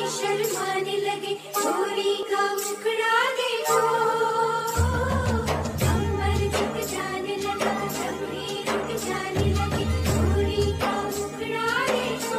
शर्माने लगे, चोरी का मुखड़ा देखो। अंबर झुक जाने लगा, सबरी रुक जाने लगे, चोरी का मुखड़ा देखो।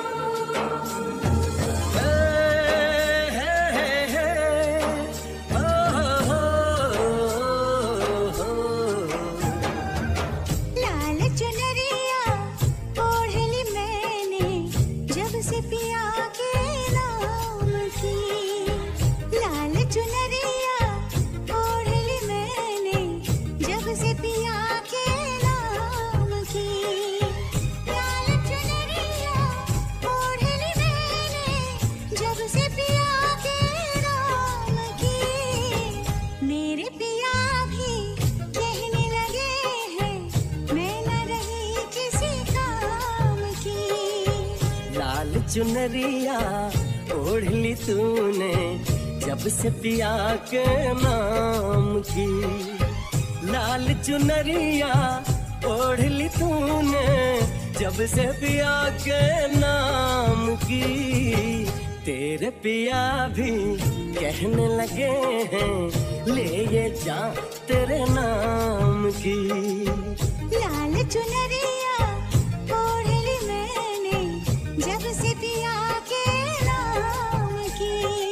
लाल चुनरिया ओढ़ ली मैंने, जब से पिया के नाम की। लाल चुनरिया ओढ़ ली मैंने, जब से पिया के नाम की। लाल चुनरिया ओढ़ ली मैंने, जब से पिया के नाम की। मेरे पिया भी कहने लगे हैं, मैं न रही किसी काम की। लाल चुनरिया ओढ़ ली तूने, जब से पिया के नाम की। लाल चुनरिया ओढ़ ली तूने, जब से पिया के नाम की। तेरे पिया भी कहने लगे हैं, ले ये जा तेरे नाम की। लाल चुनरिया ओढ़ ली मैंने, जब से पिया के नाम की।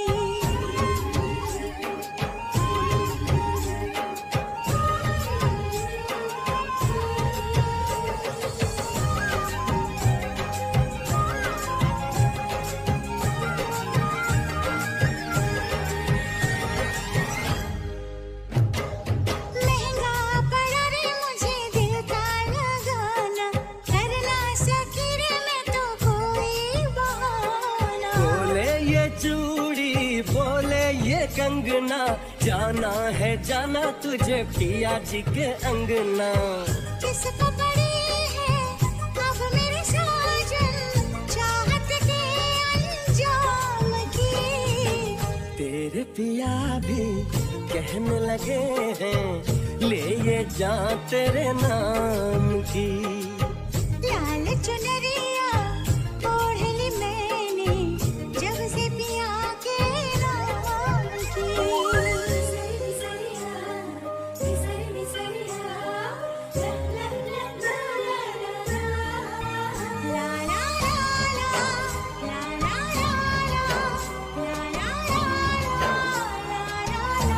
महंगा पड़ा रे मुझे दिल का लगाना, करना सकी रे मैं तो कोई बहाना। बोले ये चूड़ी बोले ये कंगना, जाना है जाना तुझे पिया जी के अंगना। किसको पड़ी है अब मेरे साजन, चाहत के अंजाम की। तेरे पिया भी कहने लगे हैं, ले ये जा तेरे नाम की। लाल चुनरिया ओढ़ ली मैंने, जब से पिया के नाम की। ला ला ला ला, ला ला ला ला, ला ला ला ला, ला ला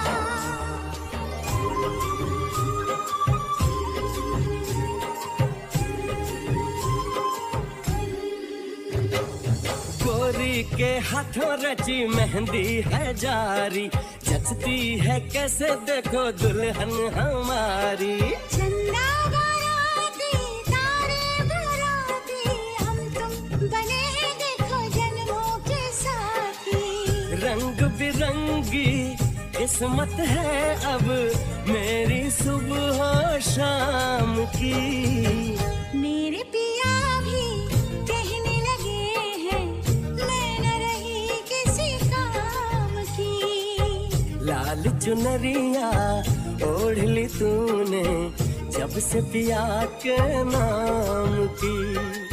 गोरी के हाथों रची मेहंदी है जारी, जचती है कैसे देखो दुल्हन हमारी। चंदा बाराती तारे बाराती, हम तुम बने हैं देखो जन्मों के साथी। रंग बिरंगी किस्मत है अब मेरी सुबह शाम की। मेरे पिया भी कहने लगे हैं, मैं न रही किसी काम की। लाल चुनरिया ओढ़ ली तूने, जब से पिया के नाम की।